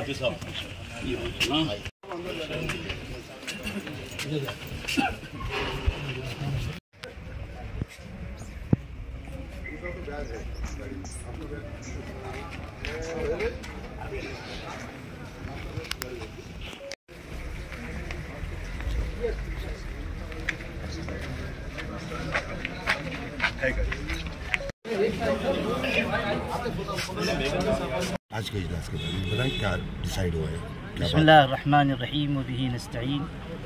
आज के इजलास के बारे में बताएं, क्या डिसाइड हुआ है? बिस्मिल्लाहिर्रहमानिर्रहीम व बिही नस्तईन।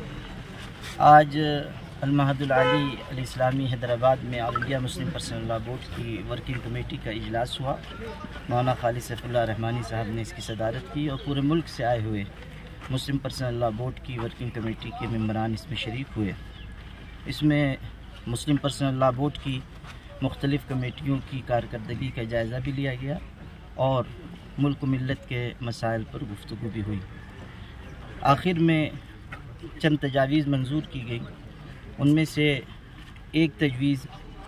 आज अल-महदुल आली अल-इस्लामी हैदराबाद में all India Muslim personal law board की वर्किंग कमेटी का इजलास हुआ। मौलाना खालिद सैफुल्लाह रहमानी साहब ने इसकी सदारत की और पूरे मुल्क से आए हुए मुस्लिम पर्सनल लॉ बोर्ड की वर्किंग कमेटी के मेंबरान इसमें शरीक हुए। इसमें मुस्लिम पर्सनल लॉ बोर्ड की मुख्तलिफ़ कमेटियों की कारकर्दगी का जायज़ा भी लिया गया और मुल्क मिल्लत के मसाइल पर गुफ्तगू भी हुई। आखिर में चंद तजावीज़ मंजूर की गई। उनमें से एक तजवीज़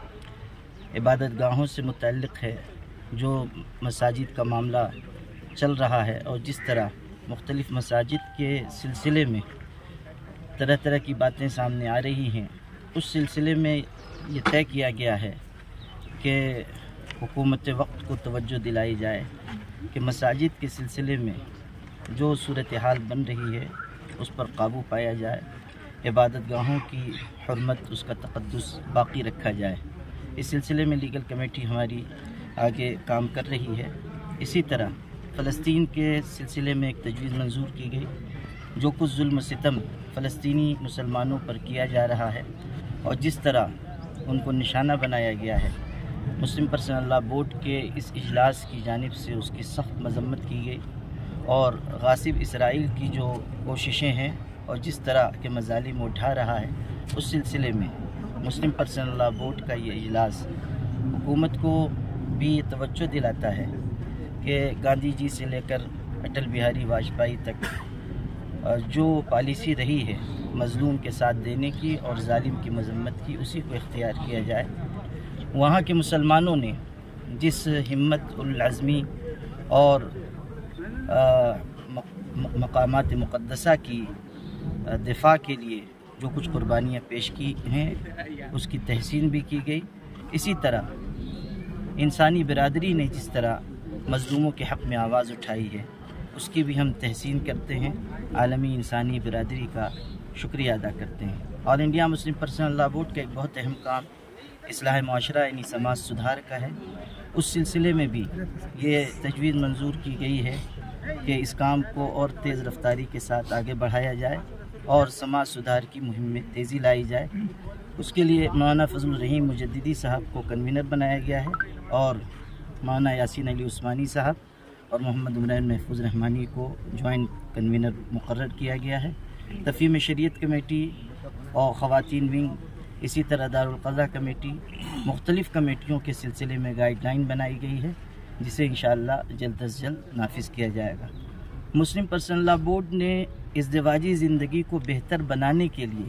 इबादत गाहों से मुतल्लिक़ है। जो मसाजिद का मामला चल रहा है और जिस तरह मुख्तलिफ़ मसाजिद के सिलसिले में तरह तरह की बातें सामने आ रही हैं, उस सिलसिले में ये तय किया गया है कि हुकूमत वक्त को तवज्जो दिलाई जाए कि मसाजिद के सिलसिले में जो सूरत हाल बन रही है उस पर काबू पाया जाए, इबादत गाहों की हुर्मत, उसका तक़द्दुस बाकी रखा जाए। इस सिलसिले में लीगल कमेटी हमारी आगे काम कर रही है। इसी तरह फ़लस्तीन के सिलसिले में एक तजवीज़ मंजूर की गई। जो कुछ जुल्म सितम फ़लस्तीनी मुसलमानों पर किया जा रहा है और जिस तरह उनको निशाना बनाया गया है, मुस्लिम पर्सनल लॉ बोर्ड के इस इजलास की जानिब से उसकी सख्त मजम्मत की गई और गासिब इसराइल की जो कोशिशें हैं और जिस तरह के मज़ालिम उठा रहा है, उस सिलसिले में मुस्लिम पर्सनल लॉ बोर्ड का ये इजलास हुकूमत को भी ये तवज्जो दिलाता है कि गांधी जी से लेकर अटल बिहारी वाजपेयी तक जो पॉलिसी रही है मज़लूम के साथ देने की और जालिम की मजम्मत की, उसी को इख्तियार किया जाए। वहाँ के मुसलमानों ने जिस हिम्मत उल अज़मी और मकामात मुक़द्दसा की दिफा के लिए जो कुछ कुर्बानियाँ पेश की हैं, उसकी तहसीन भी की गई। इसी तरह इंसानी बिरादरी ने जिस तरह मज़लूमों के हक़ में आवाज़ उठाई है, उसकी भी हम तहसीन करते हैं। आलमी इंसानी बिरादरी का शुक्रिया अदा करते हैं। All India Muslim personal law board का एक बहुत अहम काम इस्लाह माशरा यानी समाज सुधार का है। उस सिलसिले में भी ये तजवीज़ मंजूर की गई है कि इस काम को और तेज़ रफ्तारी के साथ आगे बढ़ाया जाए और समाज सुधार की मुहिम में तेज़ी लाई जाए। उसके लिए मौलाना फजलुर रहीम मुजद्दिदी साहब को कन्वीनर बनाया गया है और मौलाना यासीन अली उस्मानी साहब और मोहम्मद इमरान महफूज रहमानी को जॉइंट कन्वीनर मुकर्रर किया गया है। तफ़हीम शरीयत कमेटी और ख़वातीन विंग, इसी तरह दारुल क़ज़ा कमेटी, मुख्तलिफ़ कमेटियों के सिलसिले में गाइडलाइन बनाई गई है, जिसे इंशाअल्लाह जल्द अज़ जल्द नाफिज़ किया जाएगा। मुस्लिम पर्सनल लॉ बोर्ड ने इज़्दिवाजी ज़िंदगी को बेहतर बनाने के लिए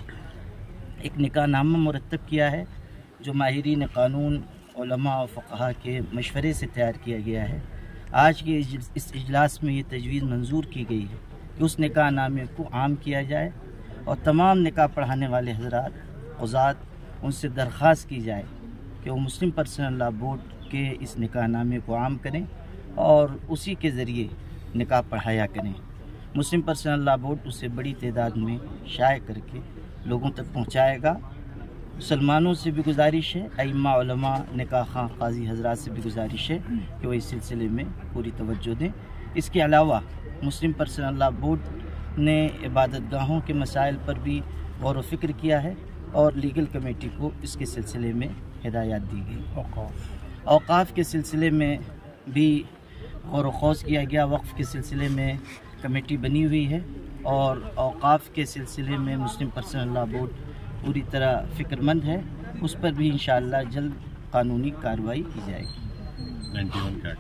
एक निकाहनामा मुरतब किया है, जो माहिरीन क़ानून, उलमा और फ़क़हा के मशवरे से तैयार किया गया है। आज के इस इजलास में ये तजवीज़ मंजूर की गई है कि उस निकाहनामे को आम किया जाए और तमाम निकाह पढ़ाने वाले हज़रात, क़ुज़ात, उनसे दरख्वास्त की जाए कि वो मुस्लिम पर्सनल लॉ बोर्ड के इस निकाहनामे को आम करें और उसी के ज़रिए निकाह पढ़ाया करें। मुस्लिम पर्सनल लॉ बोर्ड उसे बड़ी तादाद में शाये करके लोगों तक पहुँचाएगा। मुसलमानों से भी गुजारिश है, अइम्मा, उलमा, निकाह खां, काजी हज़रात से भी गुजारिश है कि वो इस सिलसिले में पूरी तवज्जो दें। इसके अलावा मुस्लिम पर्सनल लॉ बोर्ड ने इबादत गाहों के मसाइल पर भी गौर व फ़िक्र किया है और लीगल कमेटी को इसके सिलसिले में हिदायत दी गई। औक़ाफ़ के सिलसिले में भी गौर व ख़ौज़ किया गया। वक्फ़ के सिलसिले में कमेटी बनी हुई है और औक़ाफ़ के सिलसिले में मुस्लिम पर्सनल लॉ बोर्ड पूरी तरह फ़िक्रमंद है। उस पर भी इंशाअल्लाह जल्द कानूनी कार्रवाई की जाएगी। 91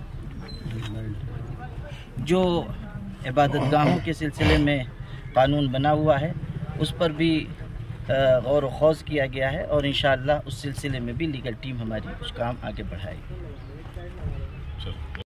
जो इबादत गाहों के सिलसिले में कानून बना हुआ है, उस पर भी गौर व ख़ौज़ किया गया है और इंशाअल्लाह उस सिलसिले में भी लीगल टीम हमारी कुछ काम आगे बढ़ाएगी।